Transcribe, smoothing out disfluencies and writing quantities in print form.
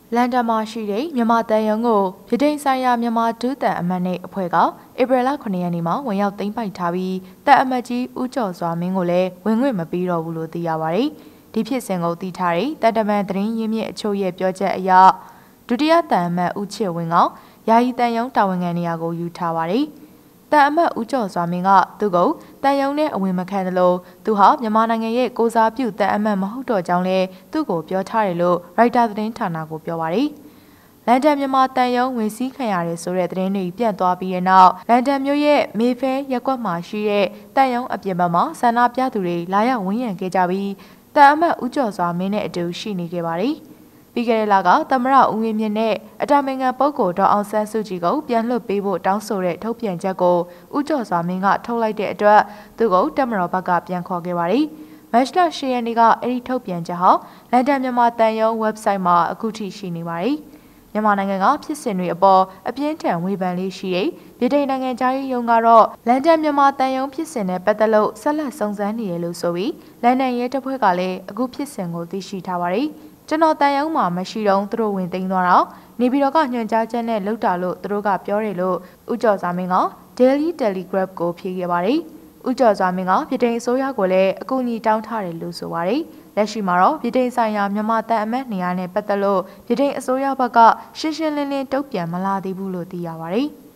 လန်ဒန်မှာရှိတဲ့မြန်မာတန်ယုံကိုဗြိတိန်ဆိုင်ရာမြန်မာဒုတန်အမတ်နဲ့အဖွဲ့ကဧပြီလ9ရက်နေ့မှာဝင်ရောက်သိမ်းပိုက်ထားပြီးတပ်အမတ်ကြီးဦးကျော်စွာမင်းကိုလည်းဝင်ခွင့်မပေးတော့ဘူးလို့သိရပါတယ်။ဒီဖြစ်စဉ်ကိုသိထားတဲ့တပ်တမန်သတင်းရင်းမြစ်အချို့ရဲ့ပြောချက်အရဒုတိယတန်အမတ်ဦးချစ်ဝင်းကယာယီတန်ယုံတာဝန်ခံနေရာကိုယူထားပါတယ်။တန်အမတ်ဦးကျော်စွာမင်းကသူ့ကိုတန်ယုံနဲ့အဝင်မခံသလိုသူဟာမြန်မာနိုင်ငံရဲ့ကိုစားပြုတန်အမတ်မဟုတ်တော့ကြောင်းလည်းသူ့ကိုပြောထားတယ်လို့ရိုက်တာသတင်းဌာနကိုပြောပါတယ်။လန်ဒန်မြန်မာတန်ယုံဝင်စည်းခံရတယ်ဆိုတဲ့သတင်းတွေပြန့်သွားပြီးတဲ့နောက်လန်ဒန်မြို့ရဲ့မေဖဲရပ်ကွက်မှာရှိတဲ့တန်ယုံအပြင်ဘက်မှာဆန္ဒပြသူတွေလာရောက်ဝန်းရံခဲ့ကြပြီးတန်အမတ်ဦးကျော်စွာမင်းနဲ့အတူရှိနေခဲ့ပါတယ်။ပြီးခဲ့တဲ့လကသမရဦးဝင်းမြင့်နဲ့အတမင်ခံပုဂ္ဂိုလ်ဒေါအောင်ဆန်းစုကြည်ကိုပြန်လွှတ်ပေးဖို့တောင်းဆိုတဲ့ထုတ်ပြန်ချက်ကိုဦးကျော်စွာမင်းကထုတ်လိုက်တဲ့အတွက်သူကိုတပ်မတော်ဘက်ကပြန်ခေါ်ခဲ့ပါတယ်။မတ်လ10ရက်နေ့ကအဲ့ဒီထုတ်ပြန်ချက်ဟာလန်ဒန်မြန်မာတန်ယုံ website မှာအခုထိရှိနေပါတယ်။မြန်မာနိုင်ငံကဖြစ်စဉ်တွေအပေါ်အပြင်းထန်ဝေဖန်လေးရှိတဲ့ဗြိတိန်နိုင်ငံသားရေးရုံးကတော့လန်ဒန်မြန်မာတန်ယုံဖြစ်စဉ်နဲ့ပတ်သက်လို့ဆက်လက်စုံစမ်းနေရလို့ဆိုပြီးလန်ဒန်ရဲတပ်ဖွဲ့ကလည်းအခုဖြစ်စဉ်ကိုသိရှိထားပါတယ်။ကျွန်တော်တန်ယုံမှာမရှိတော့သူတို့ဝင်သိမ်းသွားတော့နေပြည်တော်ကညွှန်ကြားချက်နဲ့လောက်တာလို့သူတို့ကပြောတယ်လို့ဦးကျော်စွာမင်းက Daily Telegraph ကိုဖြေခဲ့ပါတယ်။ဦးကျော်စွာမင်းကဗြိတိန်အစိုးရကိုလည်းအကူအညီတောင်းထားတယ်လို့ဆိုပါတယ်။လက်ရှိမှာတော့ဗြိတိန်ဆိုင်ရာမြန်မာတန်အမတ်နေရာနဲ့ပတ်သက်လို့ဗြိတိန်အစိုးရဘက်ကရှင်းရှင်းလင်းလင်းတုံ့ပြန်မလာသေးဘူးလို့သိရပါတယ်။